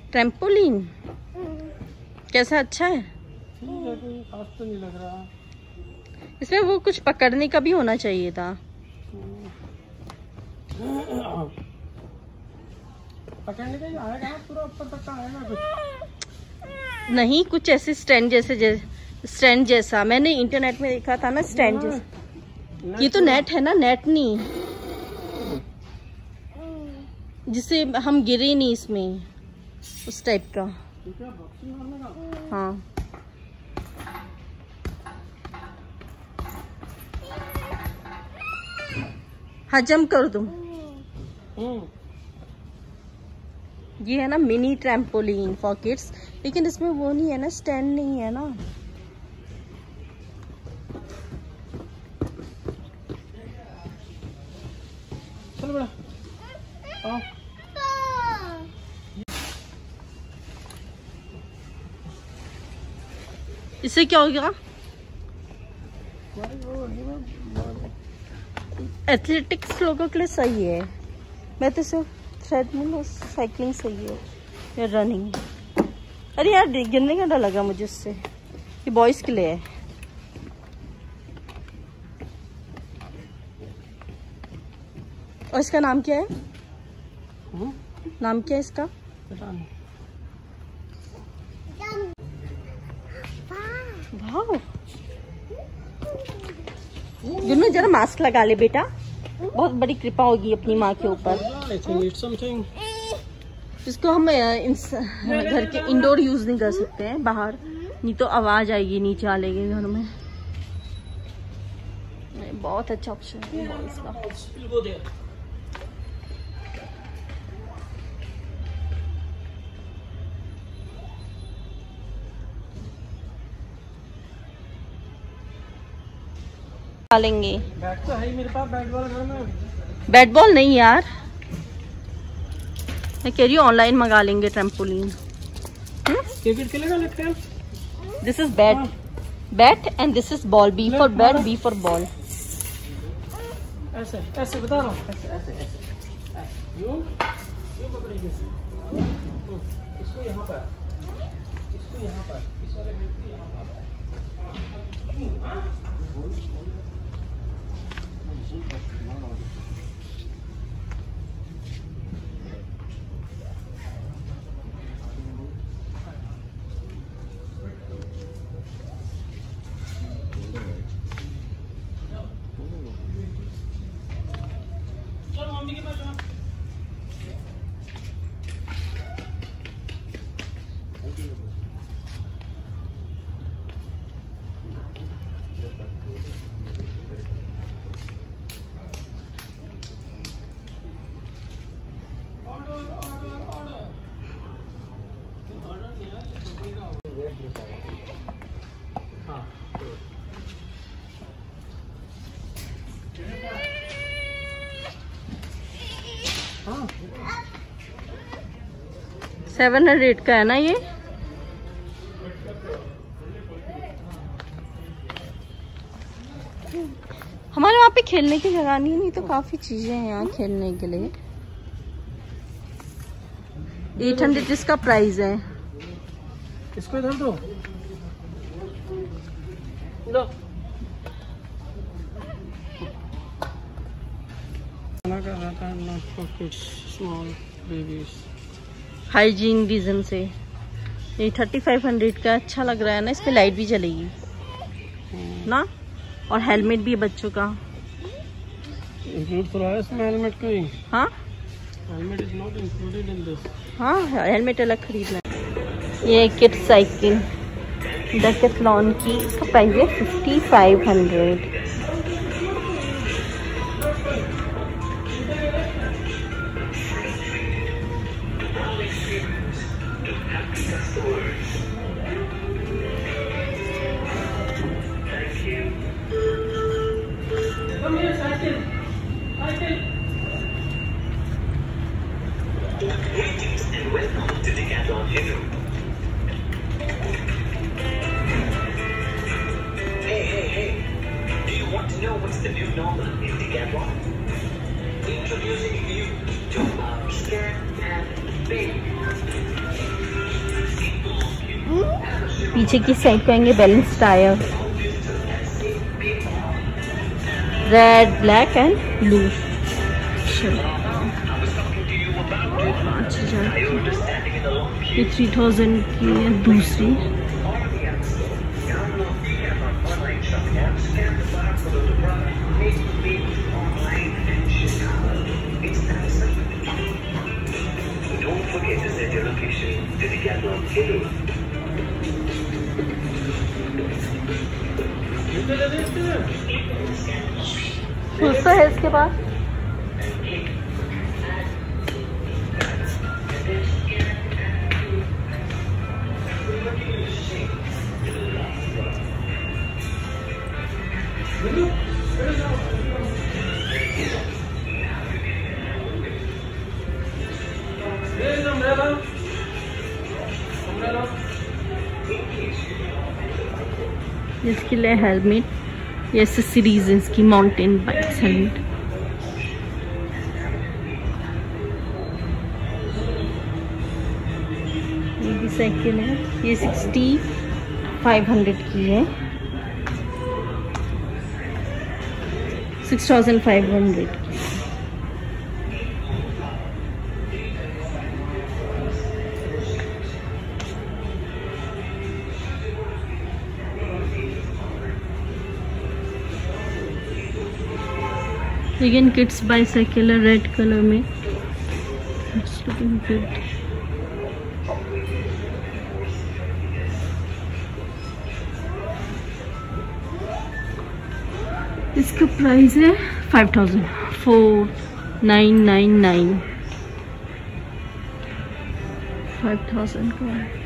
Trampoline कैसा, अच्छा है? कोई खास तो नहीं लग रहा। इसमें वो कुछ पकड़ने का भी होना चाहिए था। पकड़ने का ही आएगा ना, पूरा ऊपर तक का आएगा कुछ नहीं, कुछ ऐसे स्टैंड जैसा मैंने इंटरनेट में देखा था ना, स्टैंड जैसा। ये तो नेट है ना, नेट नहीं जिससे हम गिरे नहीं इसमें, उस टाइप का। हाँ हाँ, जंप करो तुम। ये है ना मिनी ट्रैम्पोलिन फॉर किड्स, लेकिन इसमें वो नहीं है ना, स्टैंड नहीं है ना। चल बड़ा आओ। इससे क्या हो गया? एथलेटिक्स लोगों के लिए सही है। मैं तो सिर्फ ट्रेडमिल और साइकिलिंग सही है, या रनिंग। अरे यार, गिरने का डर लगा मुझे इससे। ये बॉयज के लिए है। और इसका नाम क्या है? नाम क्या है इसका? पता नहीं। वाह, जुन्नू जरा मास्क लगा ले बेटा, बहुत बड़ी कृपा होगी अपनी माँ के ऊपर। इसको हम घर के इंडोर यूज नहीं कर सकते हैं, बाहर, नहीं तो आवाज आएगी, नीचे आ लेगी घर में। बहुत अच्छा ऑप्शन है इसका। लेंगे। बैट तो है ही मेरे पास, बैट बॉल घर में। बैट बॉल नहीं यार, मैं कह रही हूँ ऑनलाइन मंगा लेंगे ट्रैम्पोलिन। क्रिकेट खेलेगा लगता है। This is bat, bat and this is ball. B for bat, B for ball. ऐसे ऐसे बता रहा हूँ, ऐसे ऐसे ऐसे यूं पकड़ेंगे इसको यहाँ पर, इसको यहाँ पर, इस वाले व्यक्ति यहाँ पर। हाँ 700 का है ना ये। हमारे वहाँ पे खेलने की जगह नहीं तो काफी चीजें हैं यहाँ खेलने के लिए। 800 इसका प्राइस है। इसको इधर दो, लो। मना कर रहा था not for kids, small babies. Hygiene reason से ये 3500 का अच्छा लग रहा है ना। इस पे लाइट भी जलेगी ना, और हेलमेट भी है बच्चों का। इंक्लूड तो है इसमें हेलमेट का ही। हाँ, helmet is not included in this. हाँ हेलमेट अलग खरीदना है। ये किड्स साइकिल डेकेथलॉन की, इसका प्राइस है 5500। Greetings and welcome to Decathlon Hero. Hey, do you want to know what's the new normal in Decathlon? Introducing you to Mr. and Baby. पीछे की साइड को आएंगे balance tyre, red, black and blue. 5,000 की, ये 3,000 की है दूसरी। Don't forget to send your location to the catalog too. दूसरा है इसके बाद। इसके लिए हेलमेट, ये एक्सेसरीज इसकी माउंटेन बाइक्स हेलमेट। ये भी साइकिल है, ये 6,500 की है, 6,500 की। Again kids bicycle है रेड कलर में, it's looking good। इसका प्राइस है 5,000, 4,999, 5,000 का है।